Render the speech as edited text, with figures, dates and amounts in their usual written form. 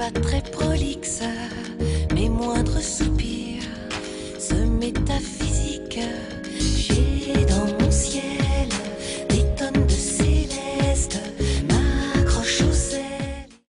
pas très prolixe, mes moindres soupirs, ce métaphysique, j'ai